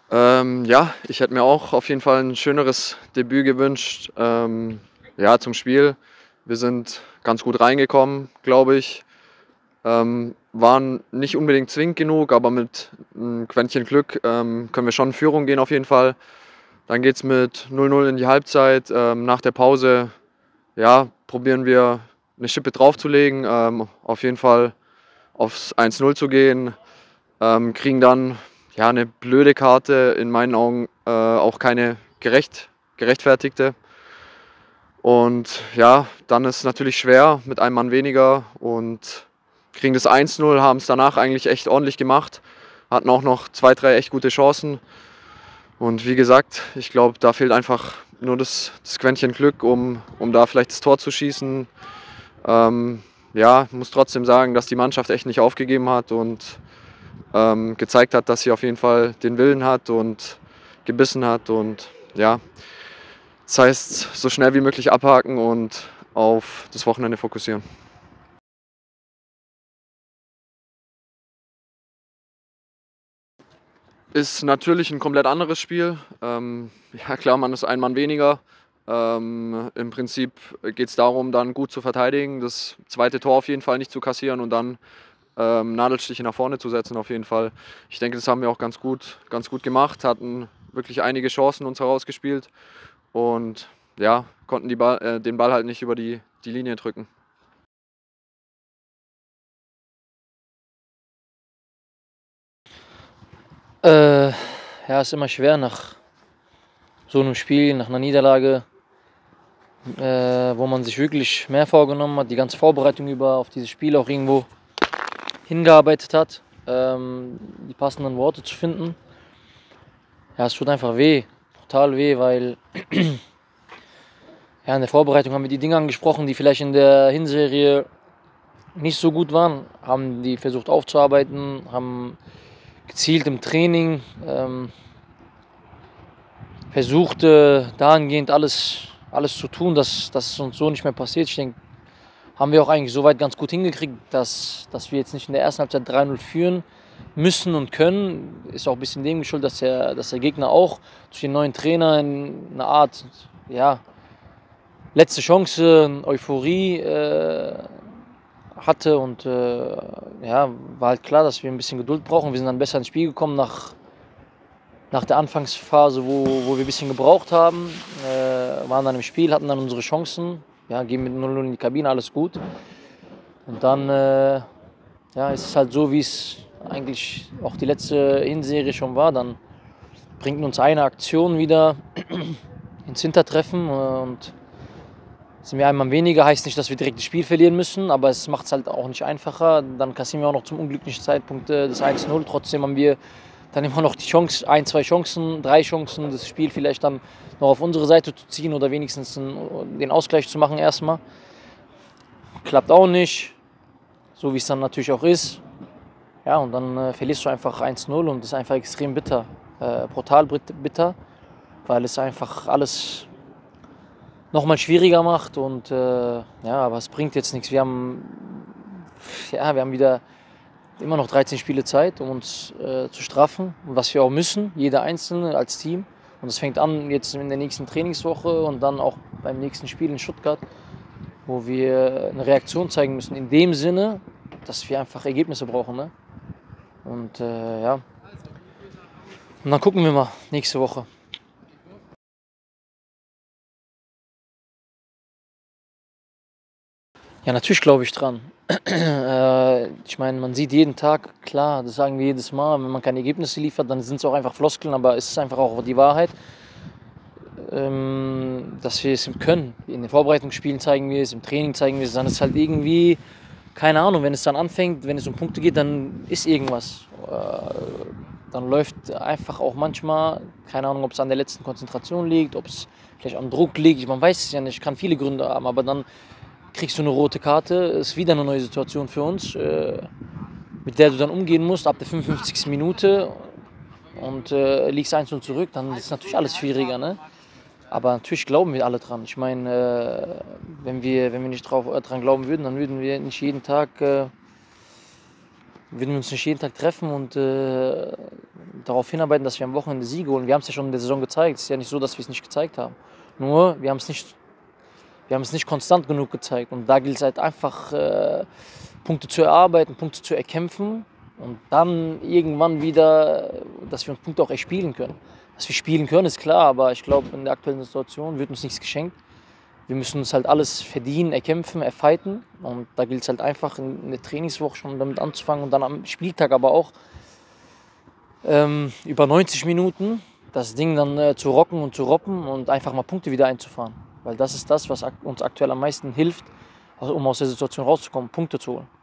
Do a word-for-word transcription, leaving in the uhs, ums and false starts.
Ähm, ja, ich hätte mir auch auf jeden Fall ein schöneres Debüt gewünscht, ähm, ja, zum Spiel. Wir sind ganz gut reingekommen, glaube ich. Ähm, waren nicht unbedingt zwingend genug, aber mit 'n Quäntchen Glück, ähm, können wir schon in Führung gehen auf jeden Fall. Dann geht's mit null null in die Halbzeit. Ähm, nach der Pause, ja, probieren wir eine Schippe draufzulegen, ähm, auf jeden Fall aufs eins null zu gehen, ähm, kriegen dann, ja, eine blöde Karte, in meinen Augen, äh, auch keine gerecht gerechtfertigte. Und ja, dann ist es natürlich schwer mit einem Mann weniger und kriegen das eins null, haben es danach eigentlich echt ordentlich gemacht, hatten auch noch zwei, drei echt gute Chancen. Und wie gesagt, ich glaube, da fehlt einfach nur das, das Quäntchen Glück, um, um da vielleicht das Tor zu schießen. Ähm, ja, muss trotzdem sagen, dass die Mannschaft echt nicht aufgegeben hat und ähm, gezeigt hat, dass sie auf jeden Fall den Willen hat und gebissen hat. Und ja, das heißt, so schnell wie möglich abhaken und auf das Wochenende fokussieren. Ist natürlich ein komplett anderes Spiel. Ähm, ja klar, man ist ein Mann weniger. Ähm, im Prinzip geht es darum, dann gut zu verteidigen, das zweite Tor auf jeden Fall nicht zu kassieren und dann ähm, Nadelstiche nach vorne zu setzen auf jeden Fall. Ich denke, das haben wir auch ganz gut, ganz gut gemacht, hatten wirklich einige Chancen uns herausgespielt und ja, konnten die Ball, äh, den Ball halt nicht über die, die Linie drücken. Äh, ja, ist immer schwer nach so einem Spiel, nach einer Niederlage, äh, wo man sich wirklich mehr vorgenommen hat, die ganze Vorbereitung über auf dieses Spiel auch irgendwo hingearbeitet hat, ähm, die passenden Worte zu finden. Ja, es tut einfach weh, brutal weh, weil ja, in der Vorbereitung haben wir die Dinge angesprochen, die vielleicht in der Hinserie nicht so gut waren, haben die versucht aufzuarbeiten, haben gezielt im Training ähm, versucht, äh, dahingehend alles, alles zu tun, dass, dass es uns so nicht mehr passiert. Ich denke, haben wir auch eigentlich soweit ganz gut hingekriegt, dass, dass wir jetzt nicht in der ersten Halbzeit drei null führen müssen und können. Ist auch ein bisschen dem geschuldet, dass der, dass der Gegner auch durch den neuen Trainer eine Art, ja, letzte Chance, Euphorie äh, hatte und äh, ja, war halt klar, dass wir ein bisschen Geduld brauchen. Wir sind dann besser ins Spiel gekommen nach, nach der Anfangsphase, wo, wo wir ein bisschen gebraucht haben. Äh, waren dann im Spiel, hatten dann unsere Chancen. Ja, gehen mit null null in die Kabine, alles gut. Und dann äh, ja, ist es halt so, wie es eigentlich auch die letzte Hinserie schon war. Dann bringt uns eine Aktion wieder ins Hintertreffen und sind wir einmal weniger, heißt nicht, dass wir direkt das Spiel verlieren müssen, aber es macht es halt auch nicht einfacher. Dann kassieren wir auch noch zum unglücklichen Zeitpunkt äh, das eins null. Trotzdem haben wir dann immer noch die Chance, ein, zwei Chancen, drei Chancen, das Spiel vielleicht dann noch auf unsere Seite zu ziehen oder wenigstens den Ausgleich zu machen erstmal. Klappt auch nicht, so wie es dann natürlich auch ist. Ja, und dann äh, verlierst du einfach eins null und das ist einfach extrem bitter, äh, brutal bitter, weil es einfach alles nochmal schwieriger macht und äh, ja, aber es bringt jetzt nichts. Wir haben, ja, wir haben wieder immer noch dreizehn Spiele Zeit, um uns äh, zu straffen, was wir auch müssen, jeder Einzelne als Team. Und es fängt an jetzt in der nächsten Trainingswoche und dann auch beim nächsten Spiel in Stuttgart, wo wir eine Reaktion zeigen müssen. In dem Sinne, dass wir einfach Ergebnisse brauchen. Ne? Und äh, ja, und dann gucken wir mal nächste Woche. Ja, natürlich glaube ich dran. äh, ich meine, man sieht jeden Tag, klar, das sagen wir jedes Mal, wenn man keine Ergebnisse liefert, dann sind es auch einfach Floskeln, aber es ist einfach auch die Wahrheit, ähm, dass wir es können. In den Vorbereitungsspielen zeigen wir es, im Training zeigen wir es, dann ist es halt irgendwie, keine Ahnung, wenn es dann anfängt, wenn es um Punkte geht, dann ist irgendwas. Äh, dann läuft einfach auch manchmal, keine Ahnung, ob es an der letzten Konzentration liegt, ob es vielleicht am Druck liegt, man weiß es ja nicht, kann viele Gründe haben, aber dann kriegst du eine rote Karte, ist wieder eine neue Situation für uns, äh, mit der du dann umgehen musst ab der fünfundfünfzigsten Minute und äh, liegst eins null zurück, dann ist natürlich alles schwieriger, ne? Aber natürlich glauben wir alle dran. Ich meine, äh, wenn wir, wenn wir nicht drauf, äh, dran glauben würden, dann würden wir nicht jeden Tag äh, würden wir uns nicht jeden Tag treffen und äh, darauf hinarbeiten, dass wir am Wochenende Siege holen. Wir haben es ja schon in der Saison gezeigt. Es ist ja nicht so, dass wir es nicht gezeigt haben. Nur, wir haben es nicht, wir haben es nicht konstant genug gezeigt. Und da gilt es halt einfach, äh, Punkte zu erarbeiten, Punkte zu erkämpfen und dann irgendwann wieder, dass wir uns Punkte auch erspielen können. Dass wir spielen können, ist klar, aber ich glaube, in der aktuellen Situation wird uns nichts geschenkt. Wir müssen uns halt alles verdienen, erkämpfen, erfighten. Und da gilt es halt einfach in der Trainingswoche schon damit anzufangen und dann am Spieltag aber auch ähm, über neunzig Minuten das Ding dann äh, zu rocken und zu roppen und einfach mal Punkte wieder einzufahren. Weil das ist das, was ak- uns aktuell am meisten hilft, also um aus der Situation rauszukommen, Punkte zu holen.